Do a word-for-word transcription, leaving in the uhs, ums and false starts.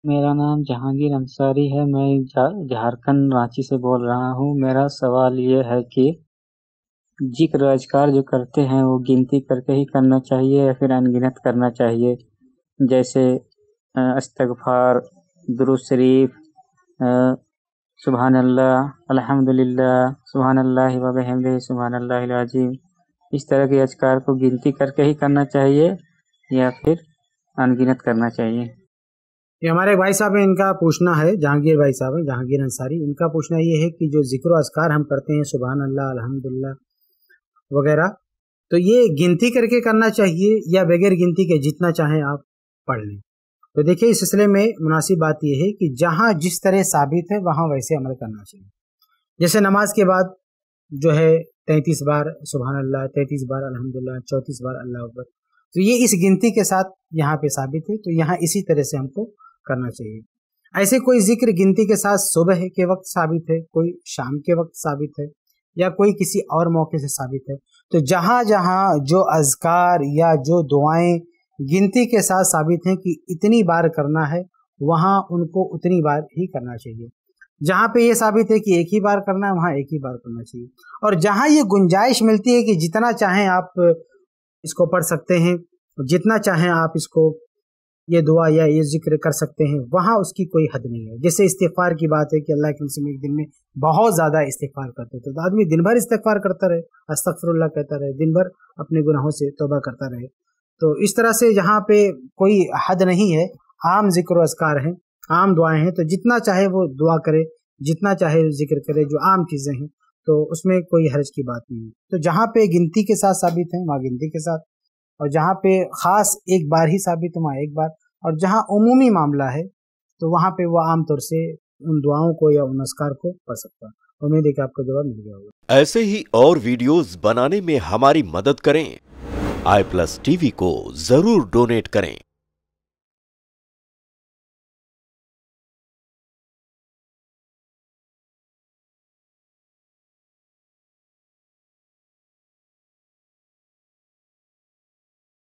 मेरा नाम जहांगीर अंसारी है। मैं झा- झारखंड रांची से बोल रहा हूँ। मेरा सवाल ये है कि जिक्र अज़कार जो करते हैं वो गिनती करके ही करना चाहिए या फिर अनगिनत करना चाहिए? जैसे अ, इस्तग़फ़ार, दुरूद शरीफ, अ, सुभान अल्लाह, अल्हम्दुलिल्लाह, सुभान अल्लाहि व बिहम्दिही, सुभान अल्लाहिल अज़ीम। इस तरह के अज़कार को गिनती करके ही करना चाहिए या फिर अनगिनत करना चाहिए? ये हमारे भाई साहब हैं, इनका पूछना है। जहांगीर भाई साहब हैं, जहांगीर अंसारी, इनका पूछना ये है कि जो जिक्र अज़कार हम करते हैं, सुभान अल्लाह, अल्हम्दुलिल्लाह वगैरह, तो ये गिनती करके करना चाहिए या बगैर गिनती के जितना चाहें आप पढ़ लें? तो देखिए, इस सिलसिले में मुनासिब बात यह है कि जहाँ जिस तरह साबित है वहाँ वैसे अमल करना चाहिए। जैसे नमाज के बाद जो है तैंतीस बार सुभान अल्लाह, तैंतीस बार अल्हम्दुलिल्लाह, चौंतीस बार अल्लाह अकबर, तो ये इस गिनती के साथ यहाँ पे साबित है, तो यहाँ इसी तरह से हमको करना चाहिए। ऐसे कोई जिक्र गिनती के साथ सुबह के वक्त साबित है, कोई शाम के वक्त साबित है, या कोई किसी और मौके से साबित है, तो जहाँ जहाँ जो अज़कार या जो दुआएं गिनती के साथ साबित हैं कि इतनी बार करना है, वहाँ उनको उतनी बार ही करना चाहिए। जहाँ पे ये साबित है कि एक ही बार करना है, वहाँ एक ही बार करना चाहिए। और जहाँ ये गुंजाइश मिलती है कि जितना चाहें आप इसको पढ़ सकते हैं, जितना चाहें आप इसको ये दुआ या ये जिक्र कर सकते हैं, वहाँ उसकी कोई हद नहीं है। जैसे इस्तिग़फ़ार की बात है कि अल्लाह के रसूल एक दिन में बहुत ज़्यादा इस्तिग़फ़ार करते थे, तो आदमी दिन भर इस्तिग़फ़ार करता रहे, अस्तग़फ़िरुल्लाह कहता रहे, दिन भर अपने गुनाहों से तौबा करता रहे। तो इस तरह से जहाँ पे कोई हद नहीं है, आम जिक्र अज़कार हैं, आम दुआएं हैं, तो जितना चाहे वो दुआ करे, जितना चाहे जिक्र करे, जो आम चीज़ें हैं, तो उसमें कोई हर्ज की बात नहीं है। तो जहाँ पे गिनती के साथ साबित है वहाँ गिनती के साथ, और जहाँ पे ख़ास एक बार ही साबित है वहाँ एक बार, और जहाँ उमूमी मामला है तो वहाँ पे वो आम तौर से उन दुआओं को या उन अज़कार को पढ़ सकता है। उम्मीद है कि आपको जवाब मिल गया होगा। ऐसे ही और वीडियोस बनाने में हमारी मदद करें। आई प्लस टीवी को जरूर डोनेट करें।